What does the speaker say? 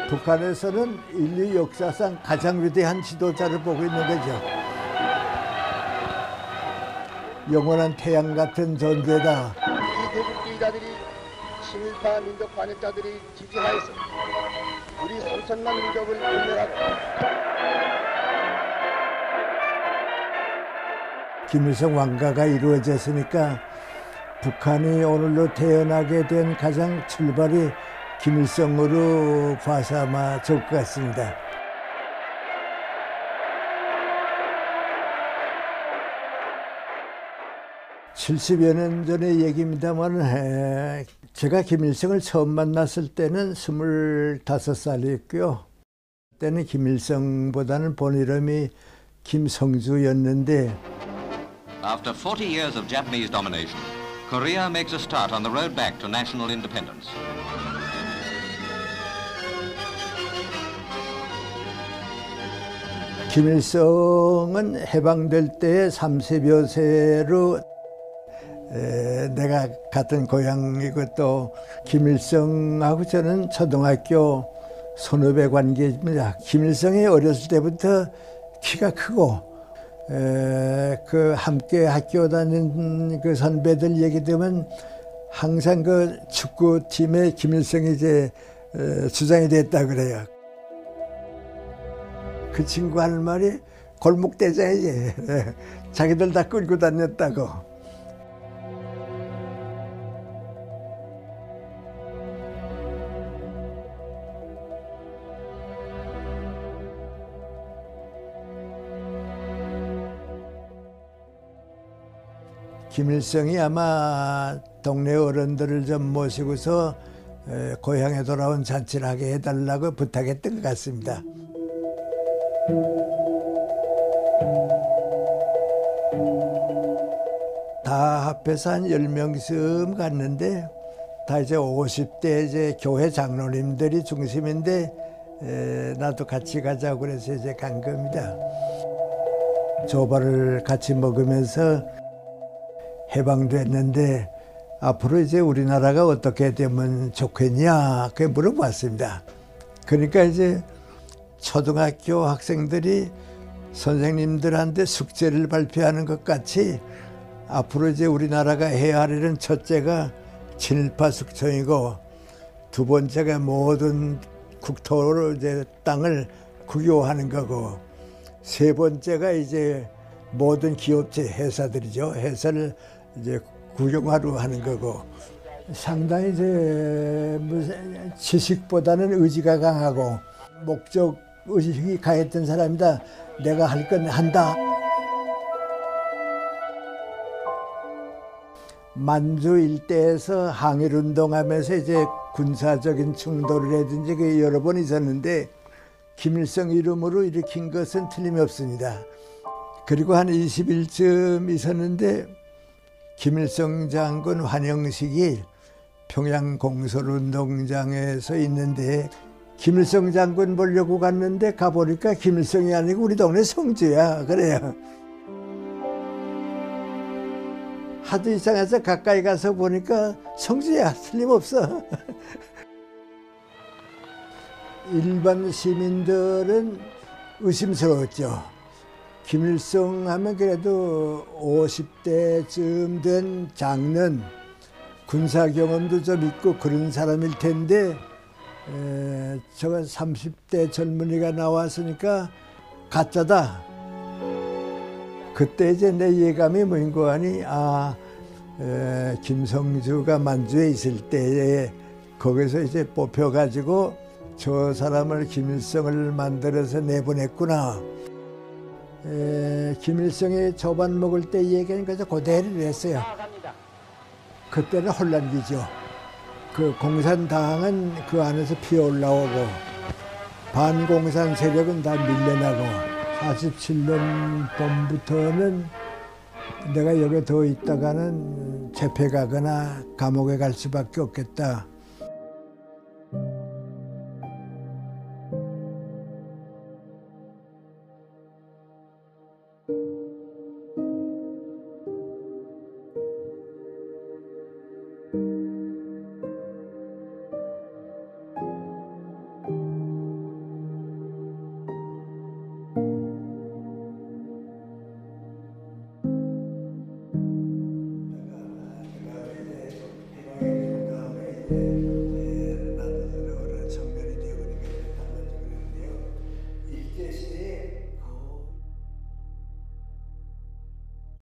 북한에서는 인류 역사상 가장 위대한 지도자를 보고 있는 거죠. 영원한 태양 같은 존재다. 이 대국주의자들이 친일파 민족 반역자들이 지지하여서 우리 삼천만 민족을 분열하고 김일성 왕가가 이루어졌으니까 북한이 오늘로 태어나게 된 가장 출발이 김일성으로 봐서 아마 좋을 것 같습니다. (70여 년) 전의 얘기입니다만 제가 김일성을 처음 만났을 때는 25살이었고요. 그때는 김일성보다는 본 이름이 김성주였는데 After 40 years of Japanese domination, Korea makes a start on the road back to national independence. 김일성은 해방될 때 30여 세로 내가 같은 고향이고 또 김일성하고 저는 초등학교 선후배 관계입니다. 김일성이 어렸을 때부터 키가 크고 그 함께 학교 다닌 그 선배들 얘기 들으면 항상 그 축구팀에 김일성이 이제 주장이 됐다 그래요. 그 친구 하는 말이 골목대장이지. 자기들 다 끌고 다녔다고. 김일성이 아마 동네 어른들을 좀 모시고서 고향에 돌아온 잔치를 하게 해달라고 부탁했던 것 같습니다. 다 합해서 한 10명쯤 갔는데 다 이제 50대 이제 교회 장로님들이 중심인데 나도 같이 가자고 그래서 이제 간 겁니다. 조발을 같이 먹으면서 해방됐는데 앞으로 이제 우리나라가 어떻게 되면 좋겠냐 그렇게 물어봤습니다. 그러니까 이제 초등학교 학생들이 선생님들한테 숙제를 발표하는 것 같이 앞으로 이제 우리나라가 해야 할 일은 첫째가 친일파 숙청이고 두 번째가 모든 국토로 이제 땅을 국유화하는 거고 세 번째가 이제 모든 기업체 회사들이죠. 회사를 이제 국영화로 하는 거고 상당히 이제 무슨 지식보다는 의지가 강하고 목적 의식이 강했던 사람이다. 내가 할 건 한다. 만주 일대에서 항일운동하면서 이제 군사적인 충돌이라든지 그 여러 번 있었는데 김일성 이름으로 일으킨 것은 틀림없습니다. 그리고 한 20일쯤 있었는데 김일성 장군 환영식이 평양 공설운동장에서 있는데 김일성 장군 보려고 갔는데 가보니까 김일성이 아니고 우리 동네 성주야. 그래요. 하도 이상해서 가까이 가서 보니까 성주야. 틀림없어. 일반 시민들은 의심스러웠죠. 김일성 하면 그래도 50대쯤 된 장년, 군사 경험도 좀 있고 그런 사람일 텐데 저가 30대 젊은이가 나왔으니까 가짜다. 그때 이제 내 예감이 뭐인 거 아니? 김성주가 만주에 있을 때에 거기서 이제 뽑혀가지고 저 사람을 김일성을 만들어서 내보냈구나. 김일성이 조반 먹을 때 얘기하는 거죠. 그대로 했어요. 그때는 혼란기죠. 그 공산당은 그 안에서 피어올라오고 반공산 세력은 다 밀려나고 47년 봄부터는 내가 여기 더 있다가는 재패 가거나 감옥에 갈 수밖에 없겠다. 예.